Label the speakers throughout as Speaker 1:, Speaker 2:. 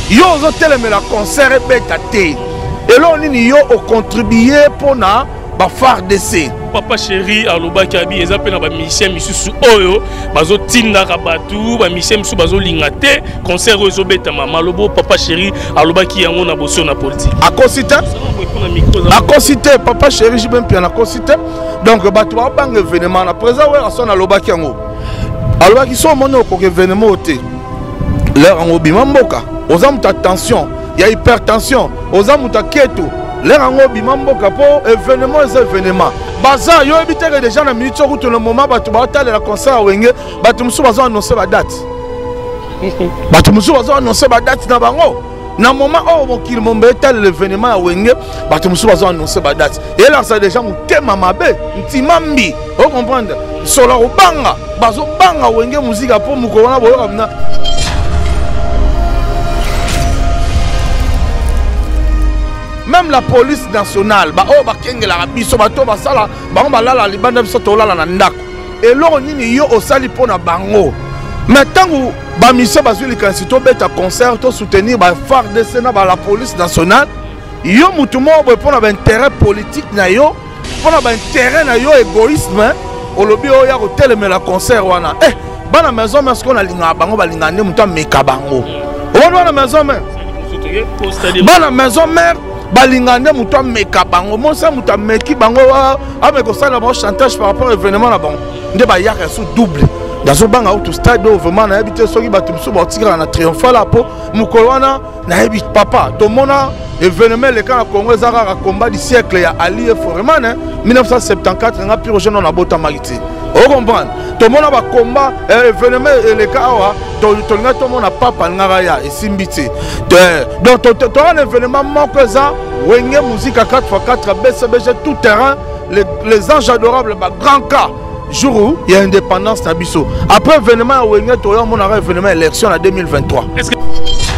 Speaker 1: yo ozotelemela concert ebeta te elo nini yo ocontribue mpona bafardc.
Speaker 2: Papa chéri alobaki abi eza pe na ba musicien misusu oyo bazotindaka batu ba musicien misusu bazolinga te concert oyo ezobeta mama lobo papa chéri alobaki yango na boso na politique
Speaker 1: akosite akosite papa chéri jibe mpia na kosite donc batu babanga événement na présent ouais asona alobaki yango alobaki so mona ko événement te leur en obima mboka oza muta tension ya hypertension oza muta keto leur en obima mboka po événement ez événement baza yo ebiteke déjà na minute au tout le moment batu batale la concert wenge batu musu bazo annoncer ba date batu musu bazo annoncer ba date na bango na moment oh mokili mombe tel l'événement ya wenge batu musu bazo annoncer ba date et là ça déjà mutema mabe ntimambi o comprendre solo banga bazo banga wenge musique po mukona boyo kamna. Même la police nationale, bah oh bah kengela rabiso bah to bah sala bah on bah la libanda biso to la na ndako. Et loro nini yo osali pona bango. Maintenant où bah mission bah sur les candidats beta concert to soutenir bah FARDC na bah la police nationale. Yo mutumo bah pona bah intérêt politique na yo, pona bah intérêt na yo égoïsme. Olobi o ya ko telemela concert wana. Bah na maison mais ce qu'on a linga bango bah linga ne muta meka bango. On va na maison mais. Bah na maison mère. Balingande muto meka bango monsa muto meki bango ameko sala ba chantage par rapport à événement là bon nde ba yaka sous double dazo banga auto stade vraiment na habité soki batumso ba tigara na triomphal là po mukolo wana na habi papa to mona événement le kana Congo ezaka combat du siècle ya Ali vraiment 1974 nga pire jeune na bota magiti o comprendre to mona ba combat événement le kawa to nga to mona papa ngara ya esimbiti donc to un événement moko za wenge musique à 4x4 BCBG tout terrain les anges adorables ba grand cas jour où il y a indépendance na biso après événement wenge to yo mona événement élection en 2023 est-ce que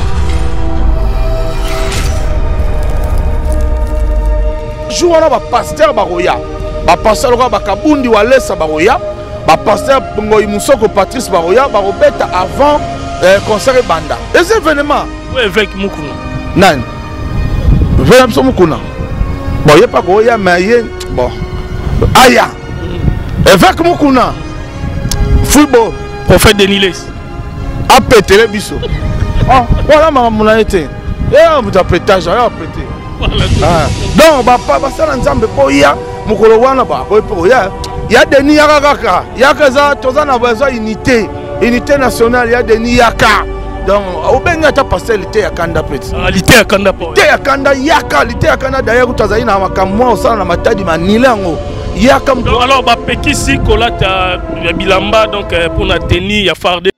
Speaker 1: jour wana ba pasteur baroya ba pasteur ko ba kabundi walesa baroya ba pasteur Ngoi Musoko Patrice baroya ba robeta avant concert banda les événements
Speaker 2: ouais avec Mukuna
Speaker 1: nan vraiment Mukuna bon y a pas ko ya mais bon aya avec Mukuna football
Speaker 2: prophète Deniles
Speaker 1: a pété les biso oh voilà mon a été et vous tapétage a pété donc papa basala nzambe po ya mukolo wana ba po ya deni yaka kaka yaka za tozana besoin unité nationale ya deni yaka donc obenga ta pastelité ya kanda petit
Speaker 2: lité ya kanda po
Speaker 1: té ya kanda yaka lité ya kanda d'ailleurs tozali na makamwa osala na matadi manilango yaka
Speaker 2: donc alors ba pekisi kolata ya bilamba donc pour na tenir ya farde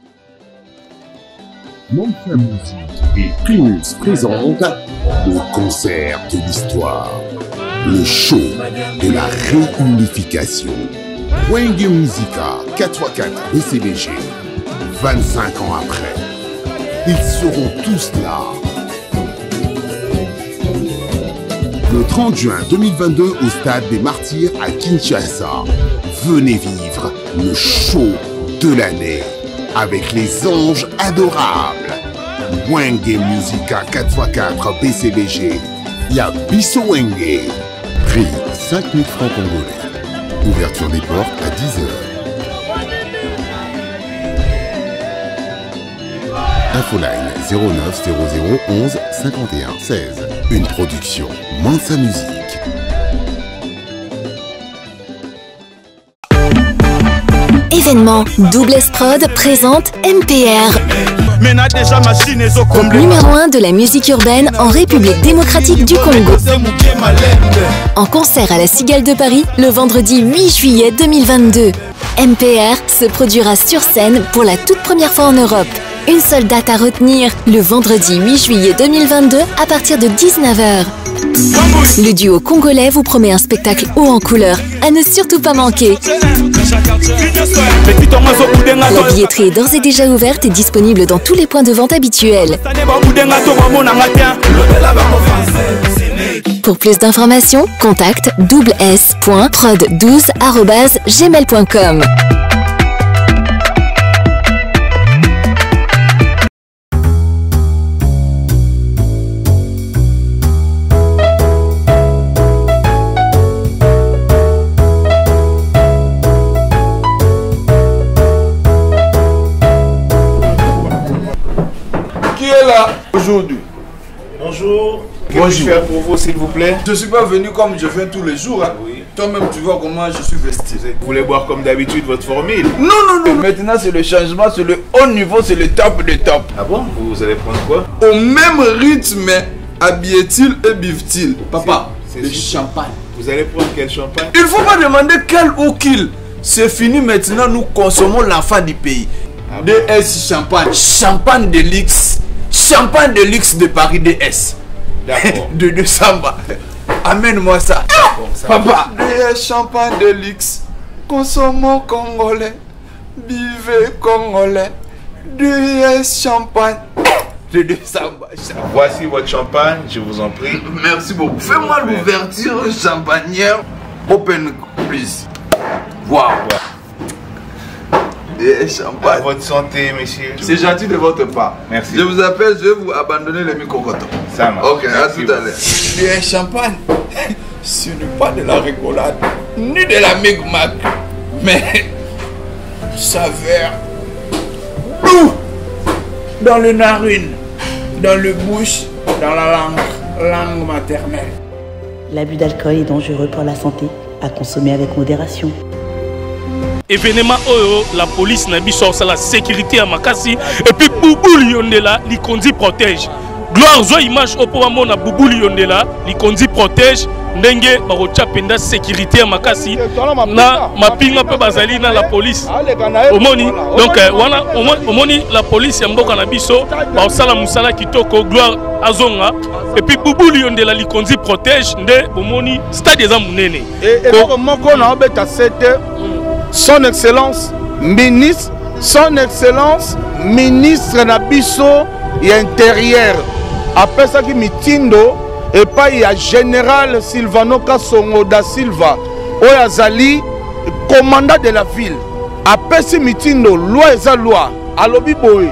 Speaker 3: Monsa Musique et Prince présente le concert de l'histoire, le show de la réunification. Wenge Musica 4x4 BCBG, 25 ans après, ils seront tous là. Le 30 juin 2022 au Stade des Martyrs à Kinshasa, venez vivre le show de l'année avec les anges adorables. Wenge Musica 4x4 BCBG, Yabiso Wenge. Prix 5 000 francs congolais. Ouverture des portes à 10h. Infoline 09 00 11 51 16. Une production Monsa Musique.
Speaker 4: Événement Double S Prod présente MPR. Groupe numéro 1 de la musique urbaine en République démocratique du Congo. En concert à la Cigale de Paris le vendredi 8 juillet 2022. MPR se produira sur scène pour la toute première fois en Europe. Une seule date à retenir, le vendredi 8 juillet 2022 à partir de 19h. Le duo congolais vous promet un spectacle haut en couleur, à ne surtout pas manquer. La billetterie est d'ores et déjà ouverte et disponible dans tous les points de vente habituels. Pour plus d'informations, contacte doubles-s.prod12@gmail.com.
Speaker 5: Qui est là aujourd'hui?
Speaker 6: Bonjour. Qu'est-ce que je peux faire pour vous, s'il vous plaît?
Speaker 5: Je ne suis pas venu comme je viens tous les jours. Hein. Oui. Toi-même, tu vois comment je suis vesti.
Speaker 6: Vous voulez boire comme d'habitude votre formule?
Speaker 5: Non, non, non. Maintenant, c'est le changement, c'est le haut niveau, c'est le top de top.
Speaker 6: Ah bon? Vous allez prendre quoi?
Speaker 5: Au même rythme, habille-t-il et bive-t-il? Papa, le champagne.
Speaker 6: Vous allez prendre quel champagne?
Speaker 5: Il ne faut pas demander quel ou qu'il. C'est fini maintenant, nous consommons l'enfant du pays. Ah bon? DS Champagne. Champagne de luxe. Champagne de luxe de Paris DS.
Speaker 6: D'accord.
Speaker 5: de Samba. Amène-moi ça.
Speaker 6: Bon, ça
Speaker 5: Papa. DS Champagne de luxe. Consommons congolais. Buvez congolais. DS Champagne. De Samba.
Speaker 6: Voici votre champagne, je vous en prie.
Speaker 5: Merci beaucoup. Fais-moi l'ouverture champagnière. Open, please. Wow. Et champagne.
Speaker 6: À votre santé, monsieur.
Speaker 5: C'est gentil de votre part.
Speaker 6: Merci.
Speaker 5: Je vous appelle, je vais vous abandonner les micro-cotons.
Speaker 6: Ça marche.
Speaker 5: Ok, à tout à l'heure. Et champagne, ce n'est pas de la rigolade, ni de la migmac, mais saveur doux dans les narines, dans le bouche, dans la langue maternelle.
Speaker 7: L'abus d'alcool est dangereux pour la santé, à consommer avec modération.
Speaker 2: Événement la police n'a pas la sécurité à Makassi et puis Boubou Liondela, li kondi protège. Gloire zo image au pouvoir na Boubou Liondela, li kondi protège. Ndenge barocha penda sécurité à Makassi na mapinga pe bazali na la police. Omoni donc wana omoni la police ya mboka na biso ba osala musala kitoko gloire azonga et puis Boubou Liondela li kondi protège nde omoni stade des amunene.
Speaker 1: Et donc moko na obeta sete son excellence ministre Nabiso et intérieur après ça qui mitindo et pas il y a général Silvano Kasongo da Silva Oyazali commandant de la ville après ce mitindo loi et loi à lobi boy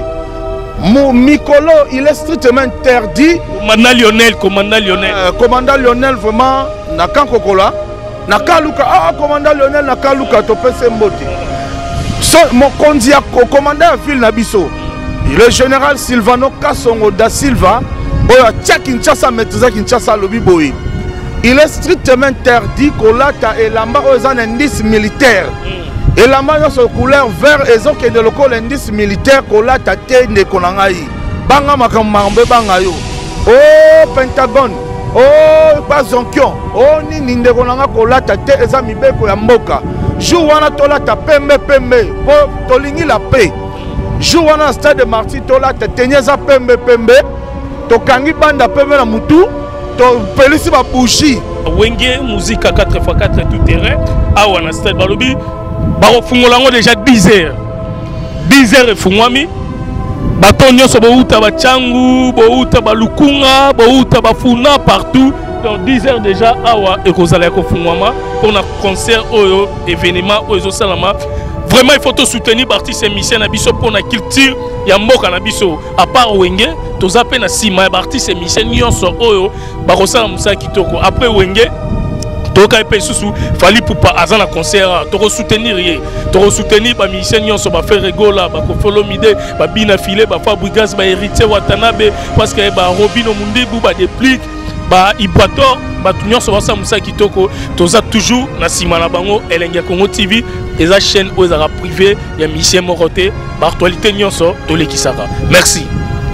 Speaker 1: Mikolo il est strictement interdit commandant Lionel vraiment na kankokola Nakaluka, commandant Lionel Nakaluka, Topese Mboti. Mon candidat, commandant à ville Nabiso, le général Silvano Kasongo da Silva, Kinshasa maîtrise Kinshasa Lobi Boy. Il est strictement interdit qu'on lata et lamba aux indices militaires. Et lamba dans son couleur vert et zok de local indice militaire qu'on lata te ne konangai. Banga makamambe bangayo. Oh Pentagone. Oh pas zonkion oh nini ndeko nanga kolata te eza mibeko ya mboka jour wana tolata pembe po tolingi la paix jour wana stade de Martyr tolata tenyeza pembe tokangi banda pembe na mutu to pelisi ba bougie
Speaker 2: wenge musique à 4x4 tout terrain awa na stade balobi ba fungola ngo déjà 10h et fungwami bato nyonso bouta bachangu bouta balukunga bouta bafuna partout dans 10h déjà awa et kozala ko fungwama pour un concert oyo événement oyo salama vraiment il faut te soutenir artiste émission na biso pour la culture ya mboka na biso à part wenge toza pe na sima ya artiste émission nyonso oyo bakosala musa kitoko après wenge toka epe susu fali pupa azana concert to soutenir ba musicien nyonso ba faire rigola ba kofolo mide ba bina filé ba Fabregas ba héritier Watanabe parce que ba Robino Mundibu ba déplique ba Ibrator ba nyonso ba sa musa kitoko toza toujours na sima na bango Elenge Congo TV eza chaîne ozara privé ya musicien moroté ba actualité nyonso to lekisaka merci.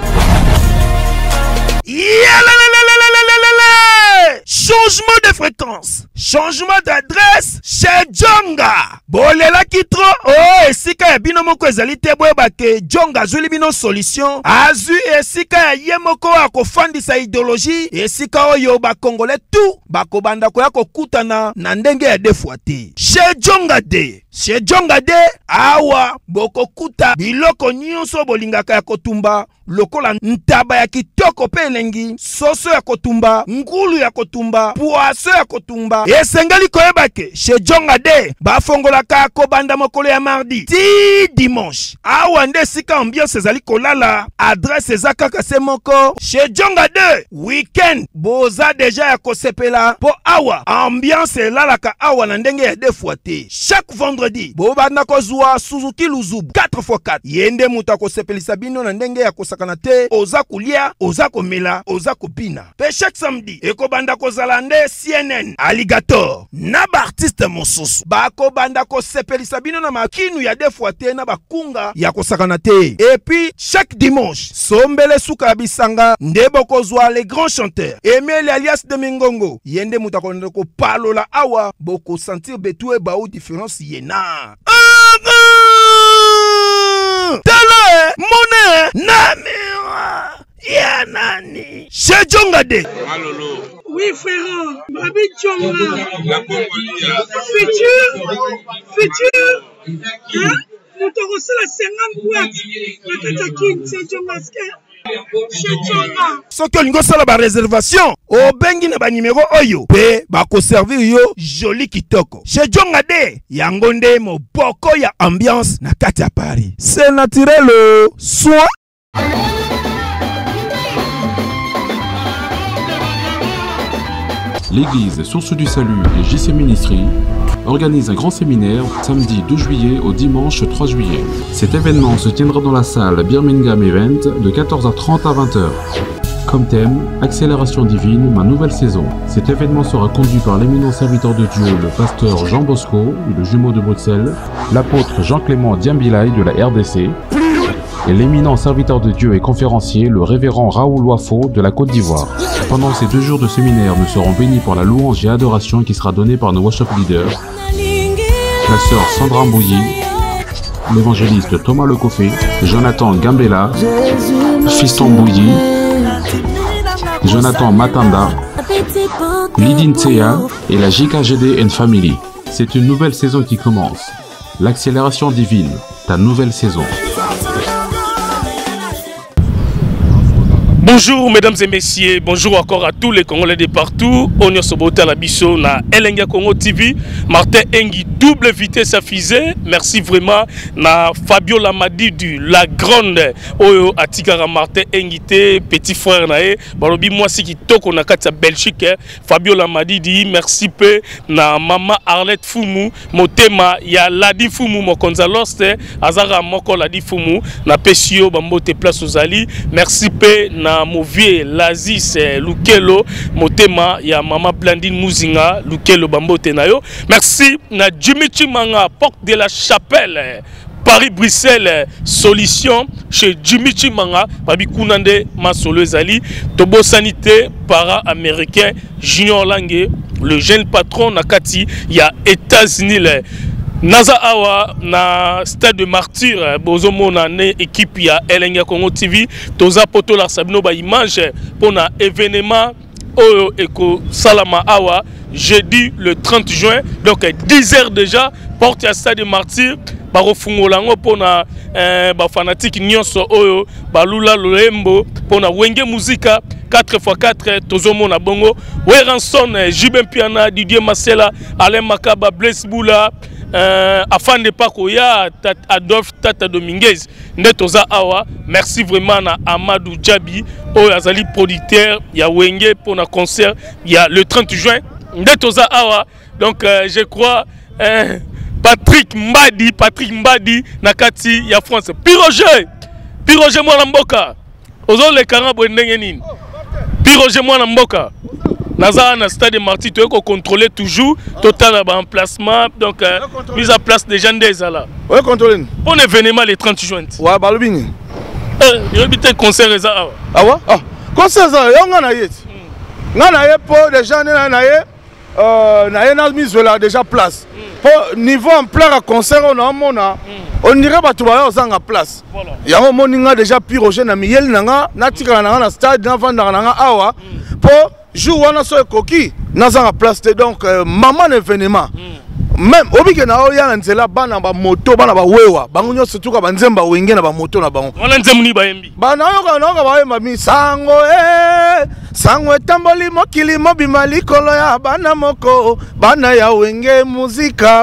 Speaker 1: Changement de fréquence, changement d'adresse chez Djonga. Bolela kitro, oh esika ya bino moko ezali te boyeba ke Djonga azuli bino solution. Azu esika ya ye moko akofandisa idéologie, esika oyo ba Congolais tout bakobanda koya kokutana na ndenge ya defuate. Chez Djonga de. Chez Djonga de awa bokokuta biloko nyonso bolingaka ya kotumba lokola ntaba ya kitoko pe elengi, soso ya kotumba, ngulu ya kotumba, poaso ya kotumba. Esengeli koyeba ke chez Djonga de bafongolaka kobanda mokolo ya mardi ti dimanche. Awa nde sika ambiance ezali kolala, adresse eza kaka se moko. Chez Djonga de weekend boza deja ya kosepela po awa ambiance elalaka awa na ndenge ya defuate. Chaque vendredi
Speaker 8: vendredi bobanda kozwa Suzuki Luzubu 4x4 yende muta ko sepelisa bino na ndenge ya kosakana te oza kulia oza komela oza kopina pe chaque samedi ekobanda kozala nde CNN Alligator na ba artiste mosusu bako banda ko sepelisa bino na makinu ya defwa te na bakunga ya kosakana te et puis chaque dimanche sombele suka bisanga ndebo kozwa les grands chanteurs Emile alias de Mingongo yende muta ko ndeko palola awa boko sentir betue ba ou différence yena tala mone namira ya nani Shejongade
Speaker 9: Malolo.
Speaker 10: Oui frère, Babi Tchonga. Futur. Hein? Nous t'avons reçu la 50 boîtes. La Katakin, Shejongade.
Speaker 8: soki olingo sala ba réservation obengi na ba numéro oyo pe bako servir yo joli kitoko Shejongade yango nde moboko ya ambiance na kati ya Paris c'est naturel soit
Speaker 11: L'église Source du Salut et JC Ministry organise un grand séminaire samedi 12 juillet au dimanche 3 juillet. Cet événement se tiendra dans la salle Birmingham Event de 14h30 à 20h. Comme thème, Accélération divine, ma nouvelle saison. Cet événement sera conduit par l'éminent serviteur de Dieu, le pasteur Jean Bosco, le jumeau de Bruxelles, l'apôtre Jean-Clément Diambilay de la RDC, et l'éminent serviteur de Dieu et conférencier, le révérend Raoul Wafo de la Côte d'Ivoire. Pendant ces 2 jours de séminaire, nous serons bénis par la louange et adoration qui sera donnée par nos worship leaders, la sœur Sandra Mbouyi, l'évangéliste Thomas Lecoffé, Jonathan Gambela, Fiston Mbouyi, Jonathan Matanda, Lydine Tseya et la JKGD and Family. C'est une nouvelle saison qui commence. L'accélération divine, ta nouvelle saison.
Speaker 2: Bonjour mesdames et messieurs, bonjour encore à tous les Congolais de partout. On est sur la biso na Elenga Congo TV. Martin Engi, double vitesse à fusée. Merci vraiment na Fabio Lamadi du La Grande. Oyo Atikara Martin Engi te petit frère nae. Balobi moi si qui toko na kati Belgique. Fabio Lamadi dit merci peu na maman Arlette Fumu. Motema ya Ladi Fumu mo Konzaloste. Azara moko Ladi Fumu na Pesio bambote place aux Ali. Merci peu na Movier Lazis Lukelo Motema ya Mama Blandine Muzinga Lukelo Bambote nayo. Merci na Jimmy Chimanga Porte de la Chapelle Paris-Bruxelles solution chez Jimmy Chimanga Babi Kunande Masolo Ezali Tobo Sanité para-américain Junior Lange le jeune patron Nakati ya États-Unis Naza Awa na stade de martyr bozomo na ne équipe ya Elenga Congo TV toza poto la sabino ba image pour na événement oyo eko salama awa jeudi le 30 juin donc 10h déjà porte ya stade de martyr ba refungolango pour na ba fanatique nyonso oyo balula lolembo pour na wenge muzika 4x4 tozomo na bongo Weranson Jibem Piana Didier Masela Alain Makaba Blaise Boula afin de pas koya Adolphe Tata Dominguez Netoza Awa. Merci vraiment à Amadou Djabi Azali producteur ya Wenge pour un concert il y a le 30 juin Netoza Awa. Donc je crois Patrick Mbadi Nakati ya France Piroger moi Mboka Ozo le Karabo Ndengenin Piroger moi Mboka Naza na stade de Marty tu es contrôler toujours total emplacement donc mise en place des gens des là.
Speaker 1: Ouais contrôler.
Speaker 2: Bon événement le 30 juin.
Speaker 1: Ouais balobini.
Speaker 2: Il y a un concert ça.
Speaker 1: Ah ouais? Ah concert ça yonga na yet. Ngana ye pour des gens na ye na mise là déjà place. Pour niveau en plein concert on dirait pas tout ba zanga place. Yango moninga déjà Piroger na Miel nanga na tika na stade na vanda na awa pour jour wana so ekoki nazanga place te donc maman événement même obike na oya nzela bana ba moto bana ba wewa bango nyonso tuka banzemba wenge na ba moto na bango
Speaker 2: wana nzemuni ba yembi
Speaker 1: bana yoka ba yemba mi sango sango tamboli mokili mobima likolo ya bana moko bana ya wenge muzika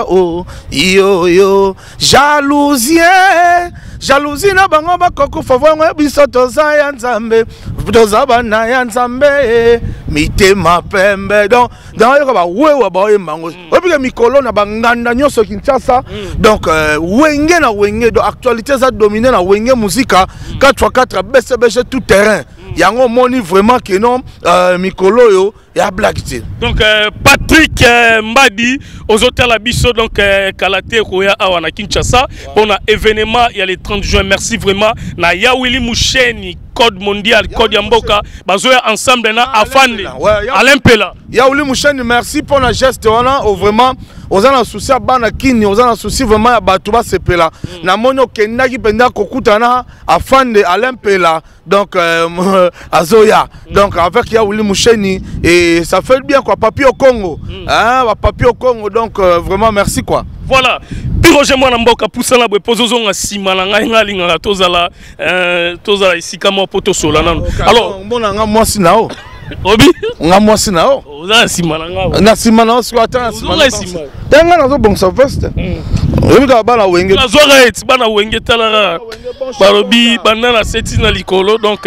Speaker 1: yo jalousie na bango bakoko favongo biso toza ya nzambe tozaba na ya nzambe mitema pembe donc dans ba wewa ba yemango obike mikolo na banganda nyoso Kinshasa donc wenge na wenge donc actualité ça dominer na wenge musica 4x4 BCBG tout terrain yango moni vraiment que non mikolo yo ya black team.
Speaker 2: Donc Patrick Mbadi aux hôtels à Bisso donc Kalate Roya awana Kinshasa pour un événement il y a les 30 juin. Merci vraiment na Yawili Moucheni code mondial code Yamboka bazoya ensemble na afande Alain Pela.
Speaker 1: Yawili Moucheni merci pour la geste wana vraiment aux en souci à bana kini aux en souci vraiment ya batuba sepela na mono kendaki penda kokutana afande Alain Pela donc azoya donc avec Yawili Moucheni et ça fait bien quoi papier au Congo hein papier au Congo donc vraiment merci quoi.
Speaker 2: Voilà Roger Mwana Mboka poussana bwe pozozo nga sima na nga ngalinga tozala ici kama poto sola nano alors
Speaker 1: mbona nga mwasi nao
Speaker 2: obi
Speaker 1: nga mwasi nao
Speaker 2: oza sima na nga
Speaker 1: na sima nao siko ata sima tanga nazo bonso veste obi ka bana wenge
Speaker 2: la zoret bana wenge talara barobi banana seti na likolo donc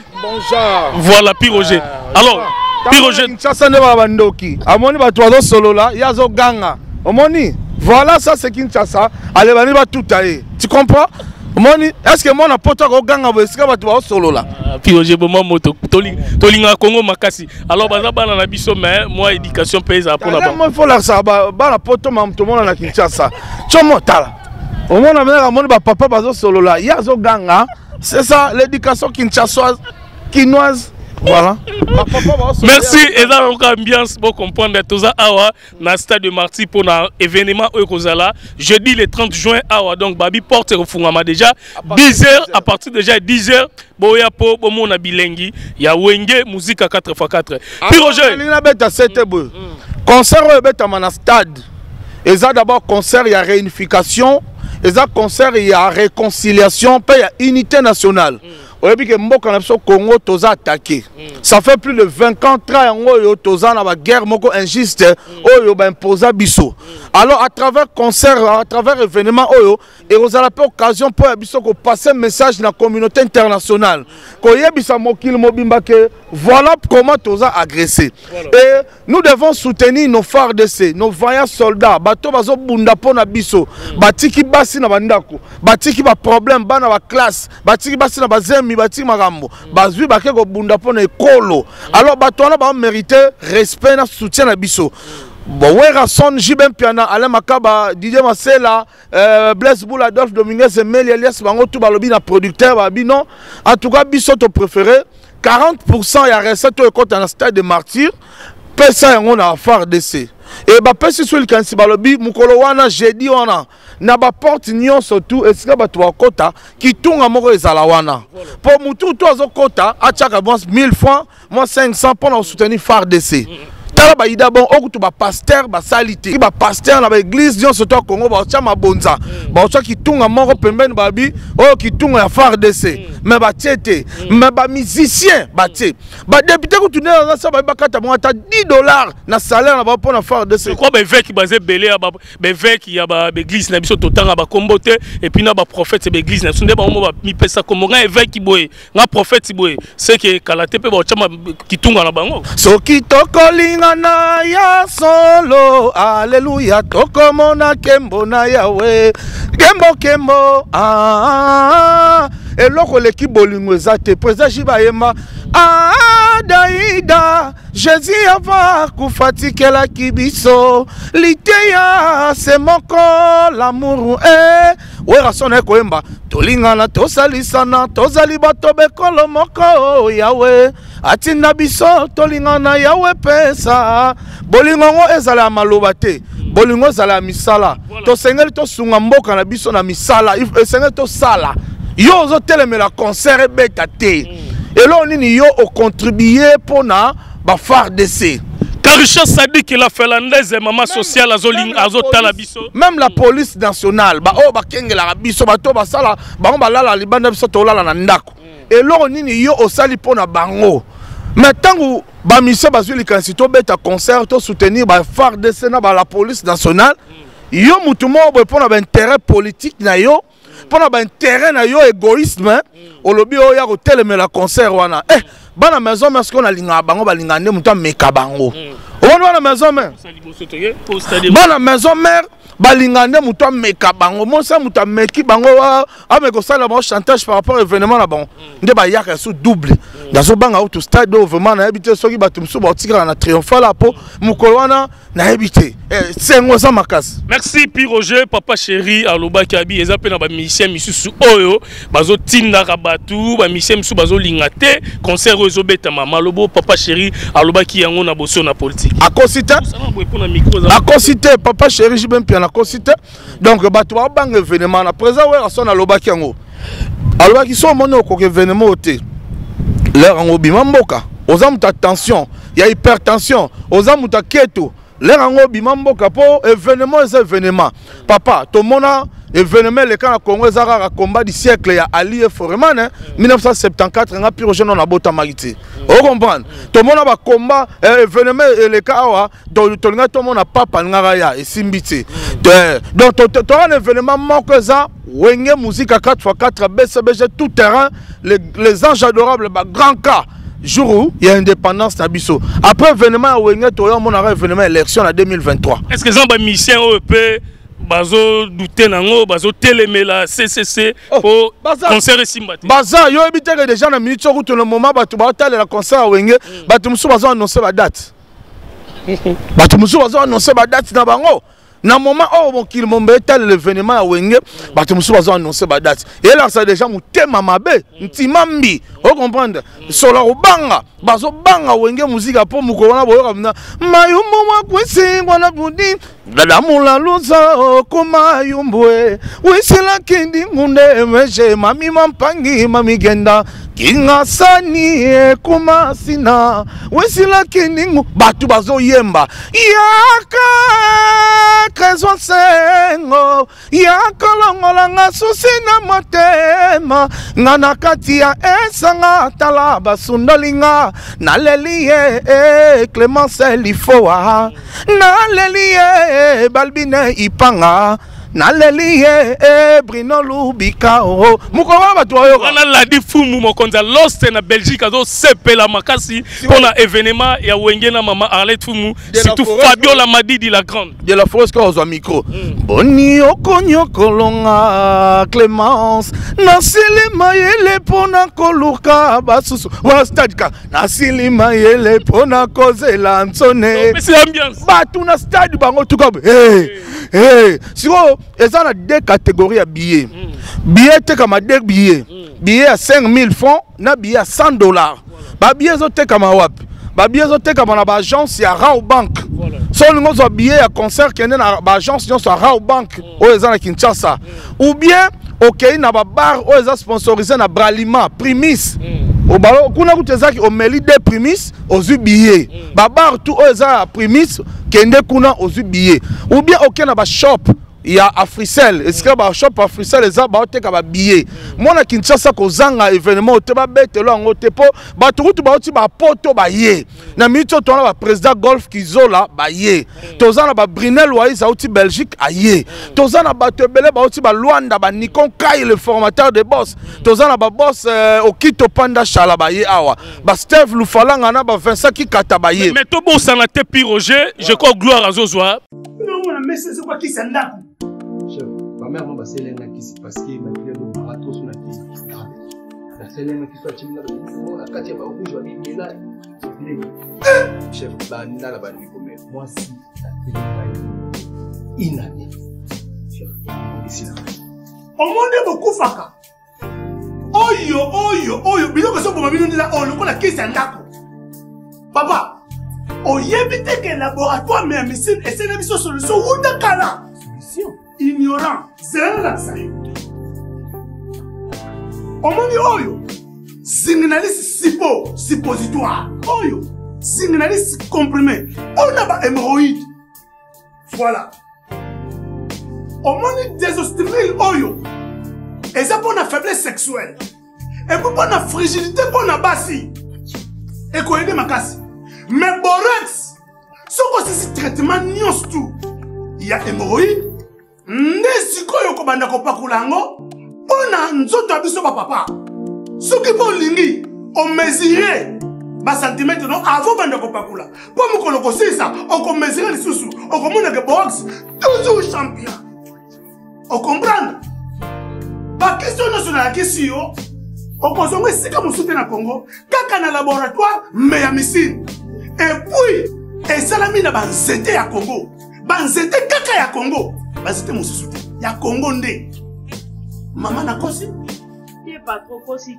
Speaker 2: voilà Roger alors Roger
Speaker 1: Kinshasa ne ba bandoki amoni bato azo solola yazo ganga omoni. Voilà ça c'est Kinshasa. Allez, on va tout tailler. Tu comprends? Est-ce que moi on a pas toi ganga bosika ba to solo là?
Speaker 2: Puis j'ai bon moto tolinga Congo makasi. Alors baza bana na biso mais moi éducation pays à pour là-bas.
Speaker 1: Moi il faut la ça ba la poto mam tout monde na Kinshasa. Chomo tala. Au moins on a mon ba papa bazo solo là. Yazo ganga. C'est ça l'éducation kinshasoise quinoise. Voilà.
Speaker 2: Merci et dans l'ambiance pour comprendre toza awa na stade de Marty pour un événement Okozala jeudi le 30 juin awa donc babi porte refungama déjà 10h à partir déjà 10h boya po bomo na bilengi ya wenge musique à 4x4 puis Roger
Speaker 1: lina beta 7 boy concert beta mana stade et ça d'abord concert il y a réunification et ça concert il y a réconciliation puis il y a unité nationale. Oyebi ke mboka na biso Congo toza attaqué. Ça fait plus de 20 ans que toza na ba guerre moko injuste oyo ba imposa biso. Alors à travers concert, à travers événement oyo et vous avez l'occasion pour biso ko passer message na communauté internationale. Ko yebisa mokil mobimba ke voilà comment toza agressé. Et nous devons soutenir nos FARDC, nos vaillants soldats, bato bazo bunda pona biso, batiki basi na bandako, batiki ba problème bana ba classe, batiki basi na bazemi bati magambo bazwi bake ko bunda pona ekolo alors bato wana ba mériter respect na soutien na biso bon wera son Jibem Piana Alain Makaba Didier Masela Blaise Boula Adolphe Dominguez et Meli Elias bango tout balobi na producteur babi non en tout cas biso to préféré 40% ya recette to ekota na stade de Martyrs pesa yango na FARDC et ba pesi sur le kansi balobi mukolo wana jeudi wana na ba porte nyon surtout esika bato bakota kitunga moko ezala wana pour mutu to azokota achaka bon 1000 francs moi 500 pour soutenir FARDC. Tala ba ida bon okutu ba pasteur ba salite ba pasteur na ba église nyon surtout Congo ba chama bonza ba ocha kitunga moko pembeni babi o kitunga ya FARDC mais ba tiete mais ba musicien ba tie ba député ko tourner na ça ba kata mo ata $10 na salaire na ba pour na FARDC
Speaker 2: quoi ba évêque basé belé ba évêque ya ba église na biso totanga ba kombote et puis na ba prophète ba église na sunde ba mo ba mi pesa comme nga évêque boye nga prophète boye c'est que kalate pe ba chama kitunga na bango
Speaker 1: so kitokolinga na ya solo alléluia tokomona kembo na yawe kembo eloko leki bolingo ezate président Jibayema daida Jésus ava kufatikela kibiso liteya c'est moko l'amour wera sona koemba tolingana tosalisana tozali bato bekolo moko yawe atinda biso tolingana yawe pesa bolingo ezala maloba te bolingo ezala misala tosengeli tosunga mboka na biso na misala esengeli tosala yo ozotelemela concert ebeta te elo nini yo ocontribuer pona ba FARDC.
Speaker 2: Karisha Sadik la finlandaise maman sociale azotala biso
Speaker 1: même la police nationale ba o ba kengela biso bato basala bango balala libanda biso tolala na ndako elo nini yo osali pona bango mais tangu ba mission bazwi likansi to beta concert to soutenir ba FARDC na ba la police nationale yo mutu mo bo pona ba intérêt politique na yo pona ba intérêt na yo égoïsme olobi o ya ko telemela concert wana bana maison mère ce qu'on a linga bango ba linga nde muta meka bango on bana maison mère bana maison mère balinga nde muta meka bango monsa muta meki bango ameko sala ba chantage par rapport à événement là bon nde ba yaka sous double dazo banga auto stade vraiment na habité soki batum so ba tika na triomphal là po mukolo wana na habité c'est ngoza makasi.
Speaker 2: Merci Pi Roger papa chéri aloba kabi eza pe na ba musicien misusu oyo bazo tinda rabatu ba musicien misusu bazo lingate concert ozo beta mama lobo papa chéri aloba ki yango na boso na politique
Speaker 1: a concité papa chéri jibem pia na concité donc batu ba bang événement na présent ouais son aloba ki yango aloba ki so mono ko événement oté l'air en obima mboka oza muta tension ya hypertension oza muta keto l'air en obima mboka po événement est événement papa to mona événement le cas na Congo ezara combat du siècle ya Ali Foreman 1974 nga Pi Roger na bota magiti o comprendre to mona ba combat événement le cas wa to nga to mona papa ngara ya esimbiti donc to un événement moko za wenge musique à 4x4 BCBG tout terrain les anges adorables ba grand cas jour où il y a indépendance Tabiso après événement wenge to mon événement élection en 2023
Speaker 2: est-ce que zamba mission OP bazo douter nango bazo telemela CCC pour concert simbati
Speaker 1: baza yo ebité que déjà na minute sur tout le moment batu ba tala la concert wenge batu musu bazo annoncer la date batu musu bazo annoncer la date na bango na moment oh mon qu'il mon tel l'événement à wenge batu musu bazo annoncer la date et là ça déjà mutema mabe ntimambi on comprendre solo ubanga bazo banga wenge musique pour mukona boyo na mayumbo mwa kwesingwa na budi dada mula luza kuma yumbwe wisila kindi ngunde meje mami mampangi mami genda kinga sani kuma sina wisila kindi batu bazo yemba yaka krezo sengo yaka longola nga susina motema ngana katia esanga tala basundalinga nalelie Clémence Lifoa nalelie Balbine Ipanga nalelie Brino Lubika o mukowa batu oyo
Speaker 2: wana la di fumu mokonza lost na Belgique azo sepela makasi pona événement ya wenge na mama Arlette Fumu surtout Fabio la Madidi la grande
Speaker 1: de la force quand on micro boni okonyo kolonga Clémence nasili mayele pona koluka basusu wa stadika nasili mayele pona kozela nsone
Speaker 2: c'est ambiance
Speaker 1: batu na stade bango tuka siko eza na deux catégories ya billets billet te kama deux billets billet à 5000 francs na billet à $100 ba billet zo te kama wapi ba billet zo te kama na ba agence ya Rao Bank so lingo zo billet ya concert kende na ba agence nyonso Rao Bank o eza na Kinshasa ou bien OK na ba bar o eza sponsorisé na Bralima Primis o balo kuna kutezaki o meli de Primis ozu billet ba bar tout o eza Primis kende kuna ozu billet ou bien OK na ba shop il y a Africell est-ce que ba shop Africell eza ba oteka ba billet mona Kinshasa ko zanga événement o te ba betelo ngo te po ba tukutu ba oti ba poto ba ye na mito to na ba président Golf Kizola ba ye tozana ba Brinel Waiza oti Belgique aye tozana ba tebele ba oti ba Luanda ba Nikon Kai le formateur de boss tozana ba boss Okito Panda Chala ba ye awa ba Steve Lufalanga na ba Vincent Kikata ba ye
Speaker 2: mais to bo sana te Pi Roger je crois gloire azozwa
Speaker 10: non on a messé c'est quoi qui s'endako
Speaker 9: chef, ma mère m'a passé l'un qui s'est passé, ma fille a marathon sur la télé. La seule qui soit timide, la quatrième fois où je vais venir là, chef, la bande moi si la télé inanée. Chef, ici là.
Speaker 10: Au monde beaucoup faka. Oyo, bilo que ça pour ma vie là, on le connaît qui s'endako. Papa, oyebite que laboratoire mais médecine et c'est une solution ou de kala. Solution. Ignorant, c'est la saille. Omoni oyo, signaliste suppositoire. Oyo, signaliste comprimé. On a ba hémorroïde. Voilà. Omoni désostérile oyo. Et ça pour la faiblesse sexuelle. Et pour la fragilité pour la bassi. Et qu'on aide ma casse. Mais borax, ce que c'est traitement nyons tout. Il y a hémorroïde. Nesiko yoko banda ko pakulango pona nzoto abiso ba papa soki bo lingi o mesurer basantimetre non avant banda kopakula po mokolo kosisa okomesera lisusu okomona ke box toujours champion okomprendre bakestion nationale akisi yo okozongo esika mosusu na Congo kaka na laboratoire mais ya misine et puis esalami na banzete ya Congo banzete kaka ya Congo banzete mosusu te ya Congo nde mama na kosi
Speaker 12: ye pas trop kosi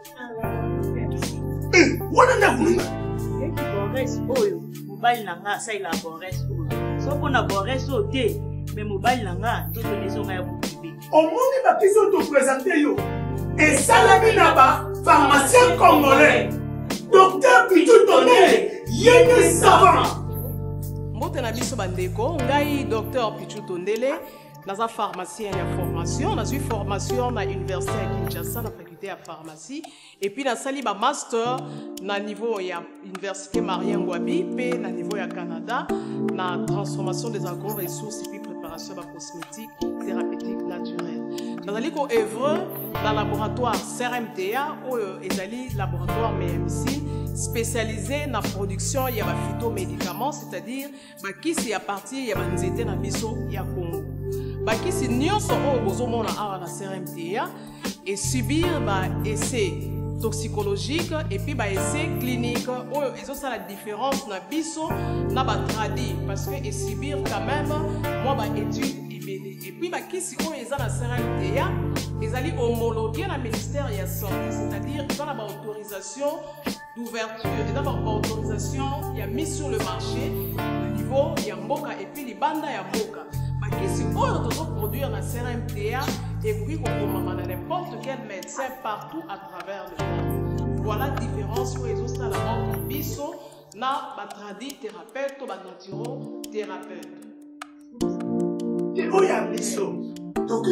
Speaker 10: wana nda kununga
Speaker 12: eki Bores oyo mobali nanga sa ila Bores oyo soko na Bores o te mais mobali nanga to leso nga ya bukibi
Speaker 10: omoni ba kiso to présenter yo esalami na ba pharmacien congolais docteur Pichu Tondele yene savant
Speaker 13: mbote na biso bandeko ngai docteur Pichu Tondele naza pharmacien ya formation nazwi formation na université ya Kinshasa na faculté ya pharmacie et puis nasali ba master na niveau ya université Marien Ngouabi pe na niveau ya Canada na transformation des agro-ressources et puis préparation de cosmétiques thérapeutiques naturelles. Nazali ko œuvre dans laboratoire CRMTA ou ezali laboratoire MMC spécialisé dans la production ya ba phytomédicaments, c'est-à-dire ba kisi ya partir ya banzete na biso ya Congo. Ba kisi nyonso o bozomona awa na CRMTA et subir ba essai toxicologique et puis ba essai clinique ou ils ont la différence na biso na ba tradi parce que et subir quand même moi ba étude et puis ba kisi o eza na CRMTA ils allaient homologuer la ministère de la santé, c'est-à-dire ils ont la autorisation d'ouverture, ils ont la autorisation il y a mis sur le marché au niveau il y a mboka et puis les bandes il y a mboka. Qui doit produire la CRMTA et puis qu'on dans n'importe quel médecin partout à travers le monde. Voilà la différence où ils ont ça la mort biso na batradi thérapeute ou naturo thérapeute.
Speaker 10: Et où y a biso? Donc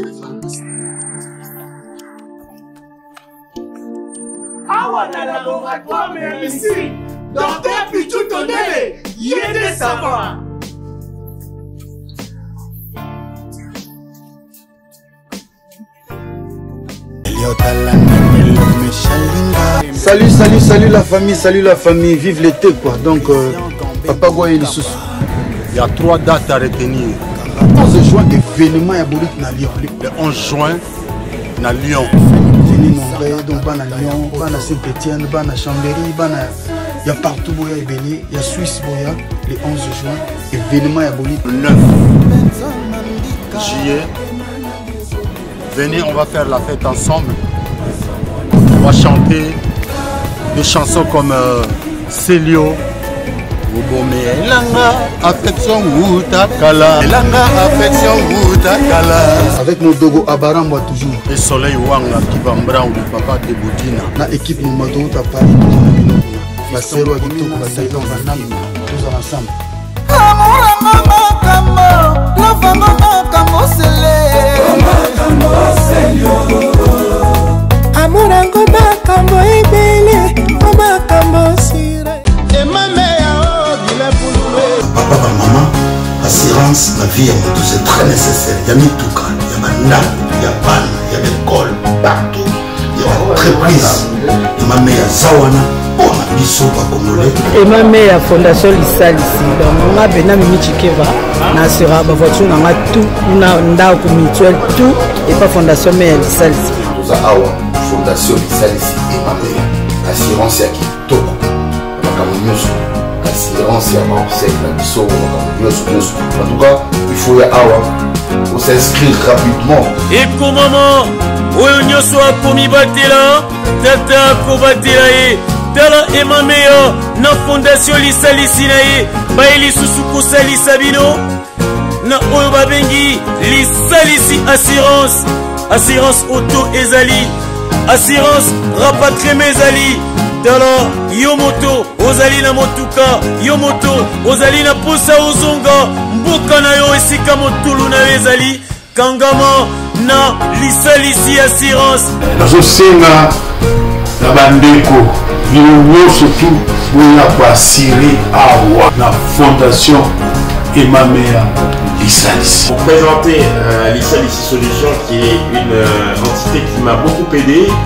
Speaker 10: awa na laboratoire mais ici docteur Pichu Tondele yene savant.
Speaker 14: Salut la famille, vive l'été quoi. Donc Papa Goye Lissous.
Speaker 15: Il y a 3 dates à retenir.
Speaker 14: Le 11 juin, événement à Bouric na Lyon.
Speaker 15: Le 11 juin, na Lyon.
Speaker 14: Venez nombreux, donc ban à Lyon, ban à Saint-Étienne, ban à Chambéry, il y a partout Boya et Béni, il y a Suisse Boya, le 11 juin, événement à Bouric.
Speaker 15: Le 9 juillet, venez, on va faire la fête ensemble. On va chanter des chansons comme Célio, Obomé, Elanga, Affection Wutakala, Elanga, Affection Wutakala.
Speaker 14: Avec nos dogo Abaramba toujours.
Speaker 15: Et Soleil Wanga, Kibambra ou le papa de Boudina.
Speaker 14: La équipe nous m'a donné à Paris. La Sero et tout, la Taïwan, la Nam, tous ensemble.
Speaker 16: Amurango makambo ebele, makambo sire.
Speaker 17: Papa, maman, assurance, la vie à tout c'est très nécessaire. Il y a Mituka, il y a Manda, il y a Pan, il y a l'école, partout. Il y a entreprise. Il y a ma mère Zawana, on a biso pas congolais.
Speaker 18: Et ma mère fondation Lissalisi. Donc on a bena Mimichikeva, na sera ba voiture na tout, na ndako mutuel tout et pas fondation mère Lissalisi.
Speaker 17: Nous a awa fondation Lissalisi et ma mère assurance ya kitoko. Bakamunyoso. Assurance ya Marseille, la biso, en tout cas, il faut y avoir pour s'inscrire rapidement.
Speaker 19: Et comme maman, oyo nyoso akomi batela, tata akobatela ye, tala emameya na fondation Lissalisi na ye, baeli susu kosalisa bino, na oyo babengi Lissalisi assurance, assurance auto ezali, assurance rapatriement ezali. Tala yomoto ozali na motuka yomoto ozali na posa ozonga mboka na yo esika motulu na ezali kangama na Lissalisi assurance
Speaker 20: nazosenga na bandeko bino nyonso tu boya koasire awa na fondation Emamea Lissalisi.
Speaker 21: Pour présenter Lissalisi Solutions qui est une entité qui m'a beaucoup aidé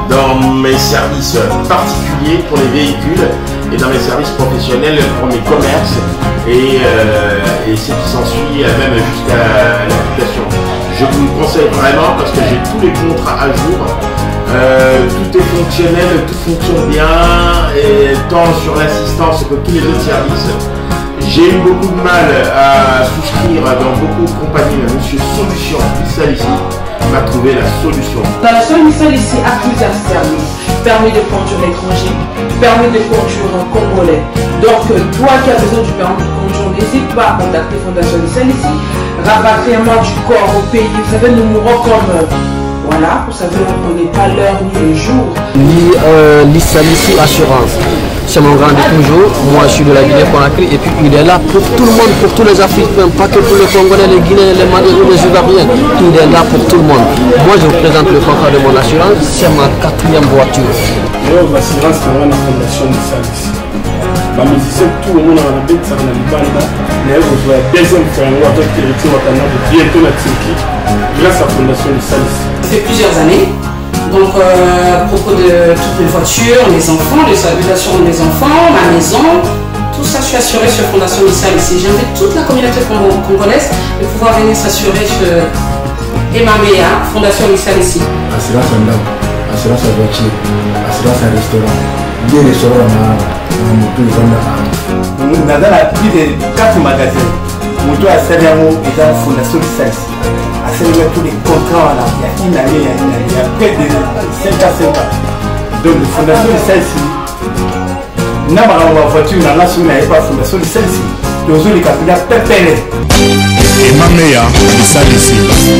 Speaker 21: dans mes services particuliers pour les véhicules et dans mes services professionnels pour mes commerces et ce qui s'ensuit même jusqu'à l'application. Je vous le conseille vraiment parce que j'ai tous les contrats à jour. Tout est fonctionnel, tout fonctionne bien, et tant sur l'assistance que tous les autres services. J'ai eu beaucoup de mal à souscrire dans beaucoup de compagnies, mais Monsieur Solution, Nissan ici, m'a trouvé la solution.
Speaker 22: Dans la seule Nissan ici a plusieurs services. Permis de conduire étranger, permis de conduire en congolais. Donc toi qui as besoin du permis de conduire, n'hésite pas à contacter Fondation Nissan ici. Rapatriement du corps au pays, vous savez, nous mourons comme... Voilà, vous savez, on ne connaît pas l'heure ni le jour.
Speaker 9: L'Issalissi Assurance, c'est mon grand de toujours. Moi, je suis de la Guinée-Conakry et puis il est là pour tout le monde, pour tous les Africains, pas que pour les Congolais, les Guinéens, les Maliens, les Ivoiriens. Il est là pour tout le monde. Moi, je vous présente le contrat de mon assurance, c'est ma 4e voiture.
Speaker 6: L'assurance, c'est la fondation L'Issalissi. Les musiciens, tout le monde a la bête, ça va dans mais vous avez deuxième fois avec territoire bientôt la Turquie grâce à la fondation L'Issalissi.
Speaker 22: Ça fait plusieurs années. Donc, à propos de toutes les voitures, les enfants, les habitations des enfants, ma maison, tout ça, je suis assuré sur Fondation L'Issalissi. J'invite toute la communauté congolaise de pouvoir venir s'assurer chez Emamea, Fondation L'Issalissi.
Speaker 23: Assurance en dame, assurance en voiture, assurance en restaurant, bien restaurant
Speaker 6: nous avons plus de 4 magasins. Nous avons la Fondation L'Issalissi. À tous les contrats, il y a une année, il y a près de 5 à 5 ans. Donc, la Fondation L'Issalissi, nous avons la voiture, nous avons la Fondation L'Issalissi. Nous avons les capitales pépélés.
Speaker 1: Et ma meilleure, L'Issalissi.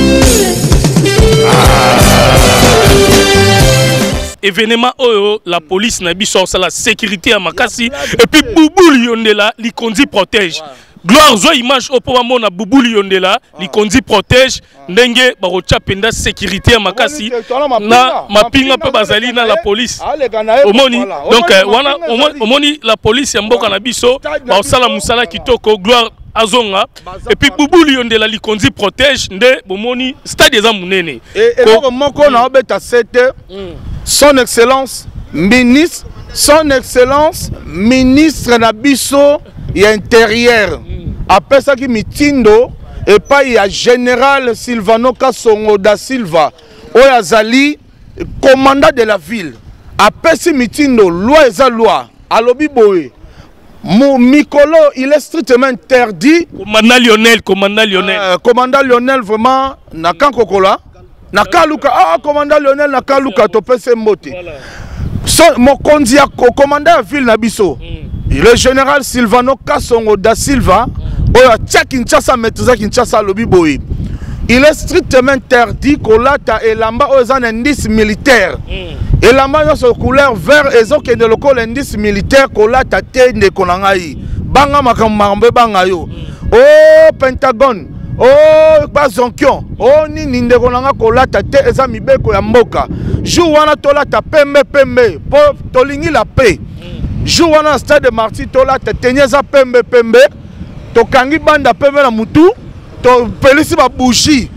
Speaker 2: Événement la police n'a pas la sécurité à Makassi et puis Boubou Yondela, li conduit protège. Gloire zo image au moment na Boubou Yondela, li conduit protège ndenge barocha penda sécurité à Makassi na mapinga pe bazali na la police. Omoni donc wana omoni la police ya mboka na biso ba sala musala kitoko gloire azonga et puis Boubou Yondela li conduit protège nde bomoni stade des amunene.
Speaker 1: Et moko na obeta 7 Son Excellence ministre, Son Excellence ministre Nabiso et intérieur. Après ça qui mitindo et pas il y a général Silvano Kasongo da Silva, Oyazali commandant de la ville. Après ce mitindo loi et loi alobi boé. Mikolo, il est strictement interdit.
Speaker 2: Commandant Lionel,
Speaker 1: commandant Lionel vraiment na kan kokola. Nakaluka, commandant Lionel Nakaluka, topese mbote. Mon condia, commandant la ville Nabiso, le général Silvano Kasongo da Silva, Kinshasa maîtrise Kinshasa lobby boy. Il est strictement interdit kolata elamba aux indices militaires. Elamba yo so couleur vert et zo kende local indice militaire kolata tende konangai. Banga makamambe banga yo. Oh Pentagone. Oh bazonkion oh nini ndeko nanga kolata te eza mibeko ya mboka jour wana tolata pembe po tolingi la paix jour wana stade de Martyr tolata tenyeza pembe tokangi banda pembe na mutu to pelisi ba bougie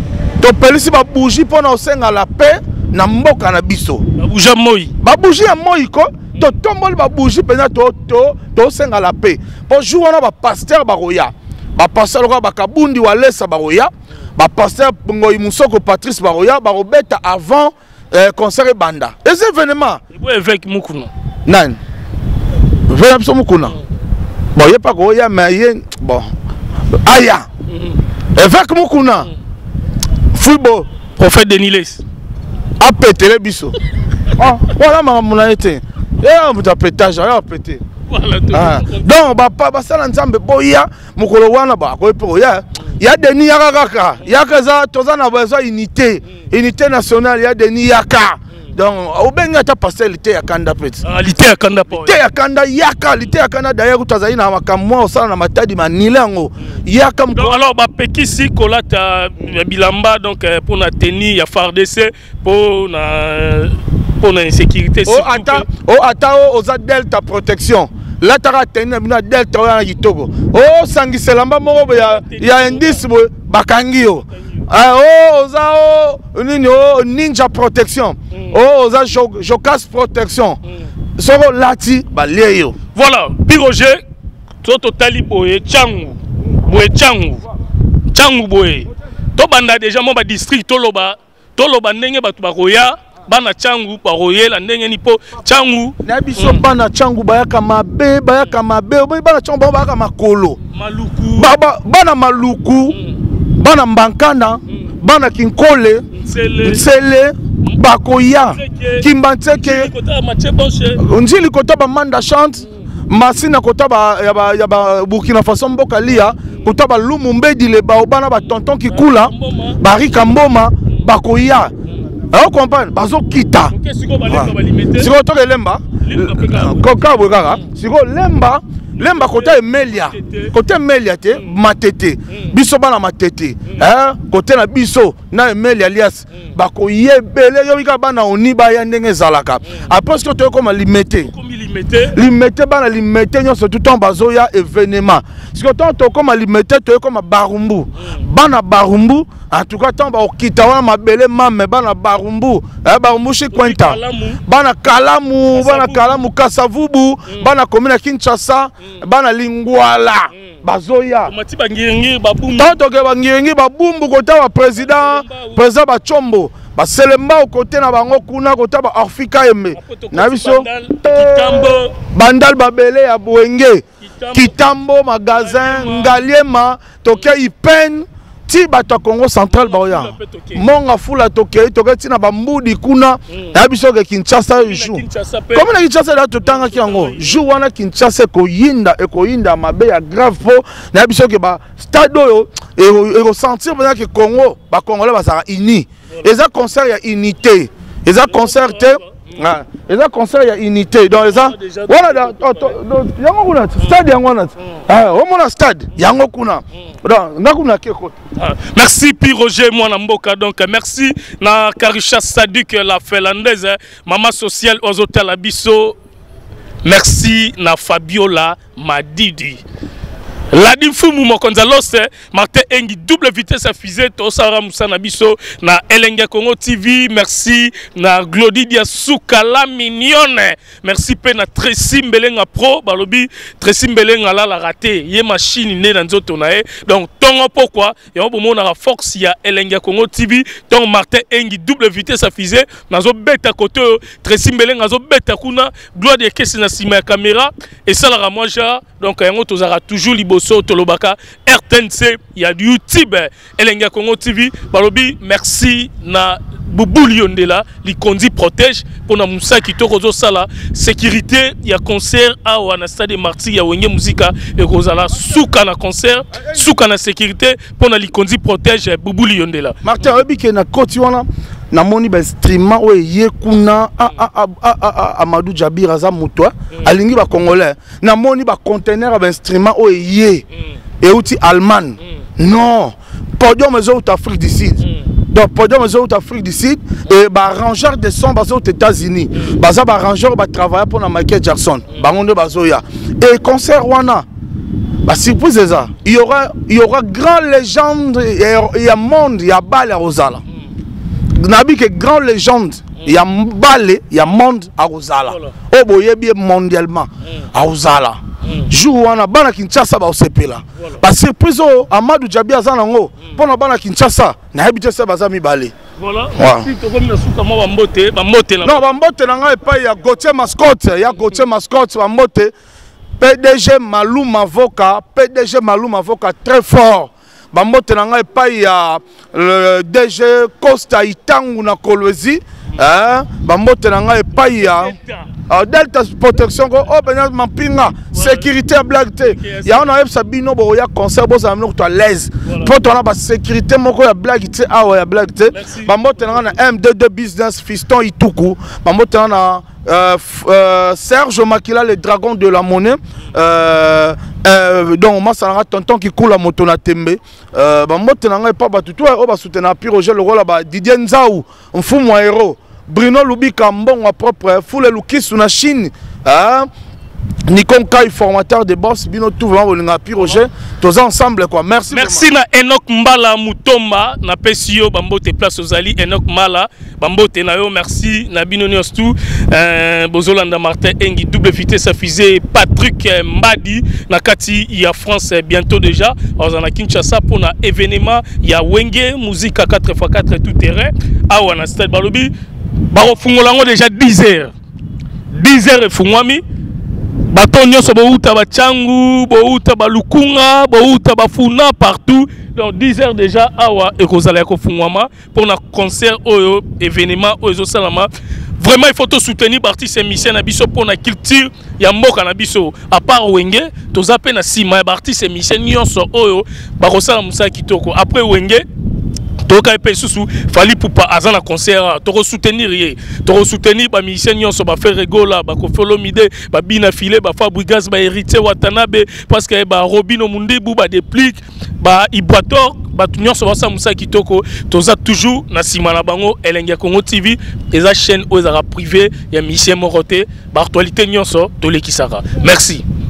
Speaker 1: pona osenga la paix na mboka na biso ba bougie ya moi ko to tomboli ba bougie pena to senga la paix po jour wana ba pasteur baroya ba pasteur loka bakabundi walesa baroya ba pasteur Ngoi Musoko Patrice baroya barobeta avant concert banda les événements
Speaker 2: évêque Mukuna
Speaker 1: nan vénapso Mukuna bon y a pas goya mais bon aya évêque Mukuna football
Speaker 2: prophète Deniles
Speaker 1: a pété les biso voilà ma été et on t'a pété j'ai pété. Donc ba sala nzambe boya mukolo wana ba ko pe ya deni yaka kaka yaka za tozana besoin unité nationale ya deni yaka donc obenga ta parcelle ya kanda peti
Speaker 2: lité ya kanda po
Speaker 1: lité ya kanda yaka lité ya kanda d'ailleurs tozali na makamwa osala na matadi manilango yaka
Speaker 2: alors ba pekisi kolata bilamba donc pour na tenir ya FARDC pour na insécurité
Speaker 1: oza delta protection là tu as tenu delta ya Yitogo oh sangiselamba moko ya indice bakangi yo oh oza oh nini oh ninja protection oh oza jokas protection soko lati balie yo
Speaker 2: voilà Piroger toto tali boye changu boye to banda déjà mo ba district toloba ndenge batu bakoya bana changu baroyela ndenge ni po changu
Speaker 1: na biso bana changu bayaka mabe bana changu bayaka makolo
Speaker 2: maluku
Speaker 1: bana maluku bana mbankana bana kinkole nsele bakoya kimbanteke njili kota ba manda chante masina kota ya ba Burkina Faso mboka lia kota ba Lumumbe le ba bana ba tonton kikula barika mboma bakoya alors comprendre bazo kita siko to lemba koka bwekaka siko lemba kota emelia te matete biso bana matete kote na biso na emelia alias bakoyebele yo bika bana oni ba ya ndenge zalaka après ce que to comme limité bana limité nyonso tout temps bazo ya événement siko to comme limité to comme barumbu bana barumbu en tout cas tant ba okita wana mabele mame bana barumbu barumbu chez Kwenta bana kalamu kasavubu bana commune Kinshasa bana lingwala bazoya
Speaker 2: mati bangiringi babumbu
Speaker 1: tanto ke bangiringi babumbu kota ba président ba Chombo ba selemba côté na bango kuna kota ba Afrika yembe na biso bandal babele ya Boenge Kitambo magasin ngaliema toke ipen ti bato Congo central baoya monga fula toke tina bambudi kuna na biso ke Kinshasa jour comme na Kinshasa da totanga ki yango jour wana Kinshasa ekoyinda mabe ya grave po na biso ke ba stade oyo e sentir pendant que Congo ba congolais ba sera uni eza concert ya unité eza concert te eza concert ya unité donc eza voilà yango kuna stade yango wana omona stade yango kuna donc ngakuna keko.
Speaker 2: Merci Piroger moi na mboka donc merci na Karisha Sadik la finlandaise maman sociale ozotala biso merci na Fabiola Madidi la difumu mokonza lose Martin Engi double vitesse à fusée to sara musana biso na Elenga Congo TV merci na Glodidia Souka la mignonne merci pe na Tracy Mbelenga Pro balobi Tracy Mbelenga la raté ye machine né dans nzoto na e donc tongo pourquoi ya bomo na force ya Elenga Congo TV donc Martin Engi double vitesse à fusée nazo beta côté Tracy Mbelenga zo beta kuna gloire de kesi na sima ya caméra et ça la moi donc yango tozara toujours libo Tolobaka RTNC il y a du YouTube Elenga Congo TV balobi merci na Boubou Liondela li kondi protège pour na musa ki tokozo sala sécurité il y a concert à na stade Marty ya wenge musica et kozala souka na concert souka na sécurité pour na li kondi protège Boubou Liondela
Speaker 1: Martin obike na koti wana na moni ba instrument o ye kuna Amadou Jabir aza mutwa alingi ba congolais na moni ba conteneur ba instrument o ye et outil allemand non podium aux Afrique du Sud donc podium aux Afrique du Sud et ba arrangeur de son aux États-Unis baza ba arrangeur ba travailler pour na Michael Jackson bangonde bazoya et concert wana bah surprise ça il y aura grand légende il y a monde il y a balle à Rosala nabi que grand légende il y a balle il y a monde à Rosala oh boye bien mondialement à Rosala jour wana bana Kinshasa ba osepela ba surprise o Amadou Djabi azanango pona bana Kinshasa na habite se bazami balé
Speaker 2: voilà si to comme na suka mo bambote la
Speaker 1: non bambote na ngai pa ya Gauthier Mascotte bambote PDG Maluma Voka très fort bambote na ngai pa ya le DG Costa Itangu na Kolwezi bambote na ngai pa ya Delta protection ko obenya mampinga sécurité à blague te ya on a sabino bo ya concert bo za mno to à l'aise pour ton ba sécurité moko ya blague te awa ya blague te bambote na M22 business fiston Ituku bambote na Serge Makila le dragon de la monnaie donc moi ça tonton qui coule la moto na tembe bambote na ngai pa batu to o ba soutenir Piroger le rôle ba Didier Nzau mfumu héros Bruno Lubika mbongo propre foule lukisu na Chine Nikon Kai, formateur de boss, Bino tout vraiment on a pi Roger, tous ensemble quoi. Merci.
Speaker 2: Merci vraiment. Na Enoch Mbala Mutomba, na Pesio Bambote place aux Ali Enoch Mala, Bambote na yo merci na Bino Niostou, Bozolanda Martin Engi double vitesse à fusée Patrick Mbadi na Kati il y a France bientôt déjà. On a Kinshasa pour na événement, il y a Wenge musique à 4x4 tout terrain. Ah on a stade Balobi, Baro Fungolango déjà 10h. 10h et Fungwami. Bato nyonso bouta ba changu, bouta ba lukunga, bouta ba funa partout. Donc 10h déjà awa et kozala ko fungwama pour na concert oyo événement oyo salama. Vraiment il faut te soutenir artiste et musicien na biso pour na culture ya mboka na biso. À part Wenge, to zape na sima ba artiste et musicien nyonso oyo ba kosala musa kitoko. Après Wenge toka epe susu fali pupa azana concert to soutenir ye to soutenir ba musicien nyonso ba faire regola ba kofolomide ba bina filé ba Fabrigas ba héritier Watanabe parce que ba Robino Mundebu ba déplique ba Ibator ba nyonso ba sa musa kitoko toza toujours na sima na bango Elenge Congo TV eza chaîne oza privé ya musicien moroté ba actualité nyonso to lekisaka. Merci.